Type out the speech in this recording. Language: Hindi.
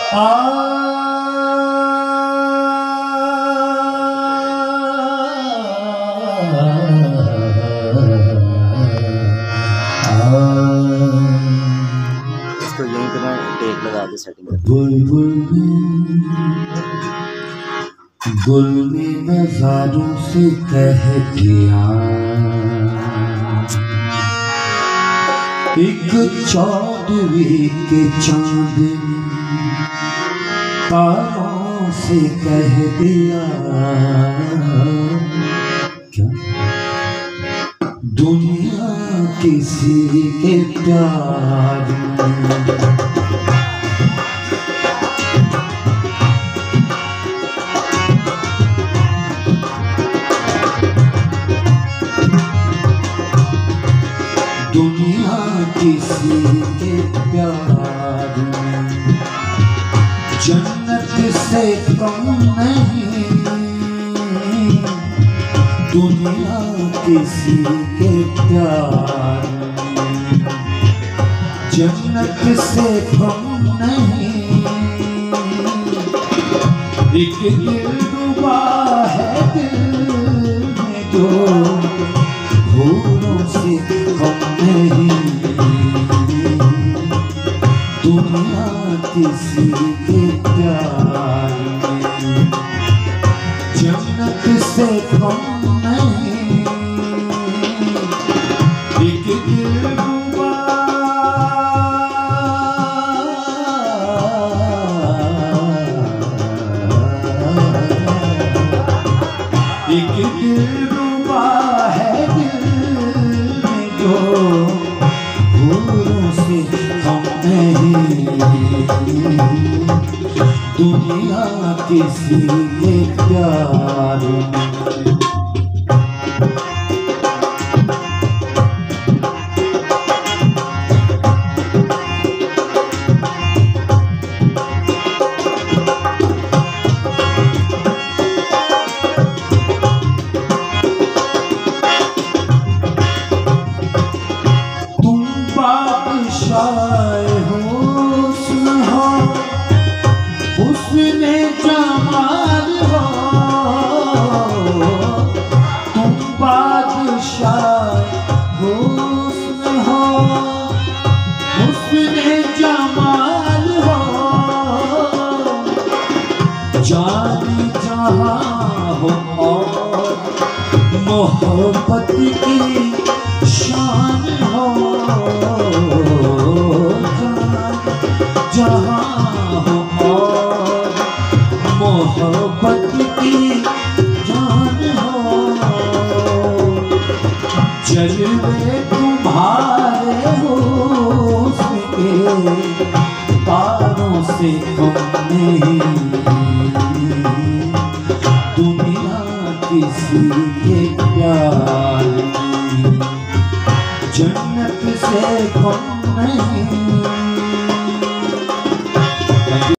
इसको यहीं पे ना टेक लगा के सेटिंग कर। गुल ने नजारों से कह दिया, एक चौदहवीं के चांद तारों से कह दिया, क्या दुनिया किसी के प्यार में दुनिया किसी के प्यार में जन्नत से कम नहीं, दुनिया किसी के प्यार में जन्नत से कम नहीं। एक दिल डूबा है दिल में जो भूलों से कम नहीं, दुनिया किसी के प्यार में जन्नत से कम नहीं। एक दिल डूबा एक दिल डूबा है दिल में जो भूलों से कम नहीं, दुनिया किसी के प्यार में उसने जमाल हो, तुम बादशाह हुस्न हो, उसने जमाल हो, जाने जहाँ हो और मोहब्बत की शान हो, जहाँ हो और मोहब्बत की जान हो, जलवे तुम्हारे हुस्न के तारों से कम नहीं, दुनिया किसी के प्यार में जन्नत से कम नहीं।